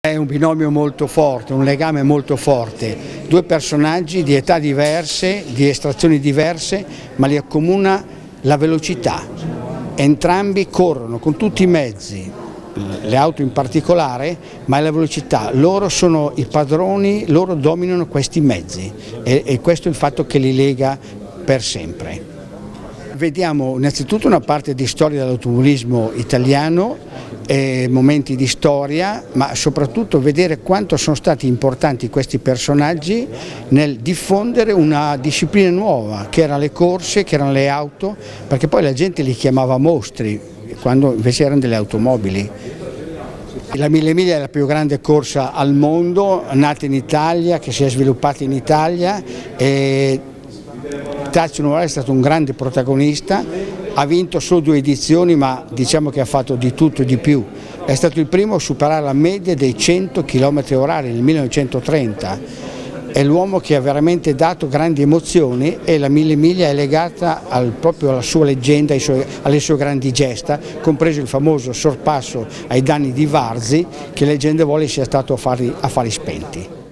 È un binomio molto forte, un legame molto forte, due personaggi di età diverse, di estrazioni diverse, ma li accomuna la velocità. Entrambi corrono con tutti i mezzi, le auto in particolare, ma è la velocità. Loro sono i padroni, loro dominano questi mezzi e questo è il fatto che li lega per sempre. Vediamo innanzitutto una parte di storia dell'automobilismo italiano, momenti di storia, ma soprattutto vedere quanto sono stati importanti questi personaggi nel diffondere una disciplina nuova, che erano le corse, che erano le auto, perché poi la gente li chiamava mostri, quando invece erano delle automobili. La 1000 miglia è la più grande corsa al mondo, nata in Italia, che si è sviluppata in Italia e Tazio Nuvolari è stato un grande protagonista, ha vinto solo 2 edizioni ma diciamo che ha fatto di tutto e di più. È stato il primo a superare la media dei 100 km/h nel 1930. È l'uomo che ha veramente dato grandi emozioni e la 1000 miglia è legata proprio alla sua leggenda, alle sue grandi gesta, compreso il famoso sorpasso ai danni di Varzi che leggenda vuole sia stato a fari spenti.